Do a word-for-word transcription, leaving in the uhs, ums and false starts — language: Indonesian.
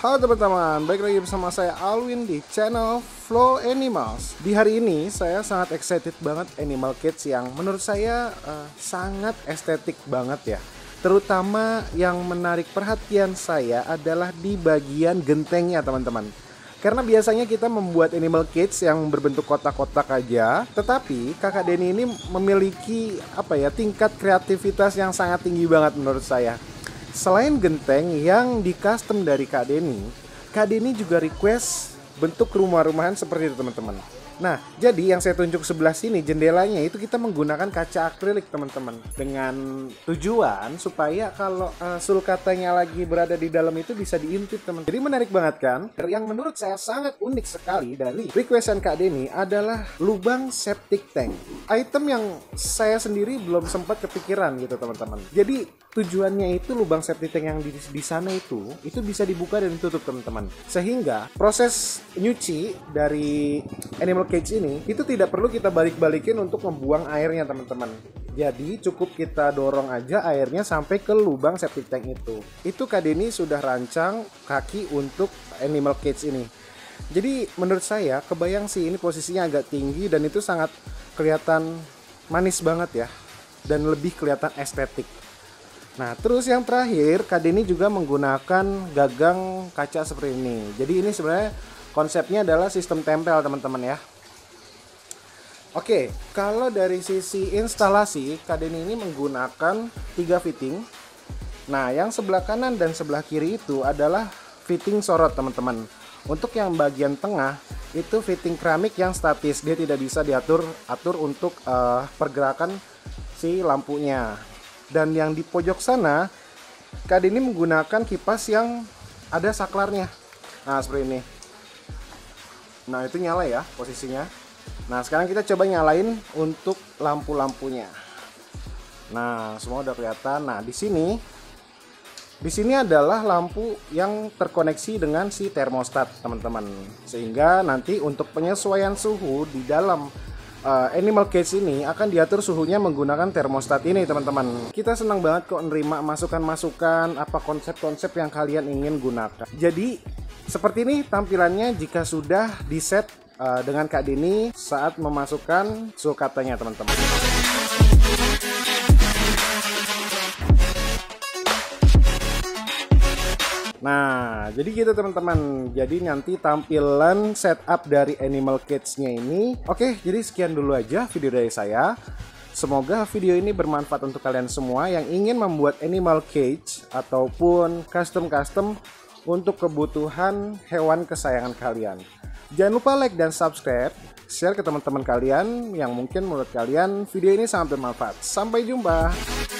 Halo teman-teman, balik lagi bersama saya Alwin di channel Flow Animals. Di hari ini saya sangat excited banget animal kits yang menurut saya uh, sangat estetik banget ya. Terutama yang menarik perhatian saya adalah di bagian gentengnya teman-teman. Karena biasanya kita membuat animal kits yang berbentuk kotak-kotak aja, tetapi kakak Denny ini memiliki apa ya tingkat kreativitas yang sangat tinggi banget menurut saya. Selain genteng yang di custom dari Kak Denny, Kak Denny juga request bentuk rumah-rumahan seperti itu teman-teman. Nah, jadi yang saya tunjuk sebelah sini jendelanya itu kita menggunakan kaca akrilik teman-teman, dengan tujuan supaya kalau uh, sulcatanya lagi berada di dalam itu bisa diintip teman. Jadi menarik banget kan? Yang menurut saya sangat unik sekali dari requestan Kak Denny adalah lubang septic tank. Item yang saya sendiri belum sempat kepikiran gitu teman-teman. Jadi tujuannya itu lubang septic tank yang di, di sana itu itu bisa dibuka dan ditutup teman-teman, sehingga proses nyuci dari animal cage ini itu tidak perlu kita balik-balikin untuk membuang airnya teman-teman. Jadi cukup kita dorong aja airnya sampai ke lubang septic tank itu. Itu Kak Denny sudah rancang kaki untuk animal cage ini. Jadi menurut saya kebayang sih ini posisinya agak tinggi dan itu sangat kelihatan manis banget ya, dan lebih kelihatan estetik. Nah, terus yang terakhir, Kak Denny juga menggunakan gagang kaca seperti ini. Jadi ini sebenarnya konsepnya adalah sistem tempel teman-teman ya. Oke, kalau dari sisi instalasi, Kak Denny ini menggunakan tiga fitting. Nah, yang sebelah kanan dan sebelah kiri itu adalah fitting sorot teman-teman. Untuk yang bagian tengah itu fitting keramik yang statis, dia tidak bisa diatur atur untuk uh, pergerakan si lampunya. Dan yang di pojok sana, Kak Denny menggunakan kipas yang ada saklarnya. Nah, seperti ini. Nah, itu nyala ya posisinya. Nah, sekarang kita coba nyalain untuk lampu-lampunya. Nah, semua udah kelihatan. Nah, di sini di sini adalah lampu yang terkoneksi dengan si termostat, teman-teman. Sehingga nanti untuk penyesuaian suhu di dalam Uh, animal cage ini akan diatur suhunya menggunakan termostat ini teman-teman. Kita senang banget kok nerima masukan-masukan apa konsep-konsep yang kalian ingin gunakan. Jadi seperti ini tampilannya jika sudah di set uh, dengan Kak Denny saat memasukkan sulcatanya teman-teman. Nah, jadi gitu teman-teman. Jadi nanti tampilan setup dari animal cage-nya ini. Oke, jadi sekian dulu aja video dari saya. Semoga video ini bermanfaat untuk kalian semua yang ingin membuat animal cage ataupun custom-custom untuk kebutuhan hewan kesayangan kalian. Jangan lupa like dan subscribe, share ke teman-teman kalian yang mungkin menurut kalian video ini sangat bermanfaat. Sampai jumpa.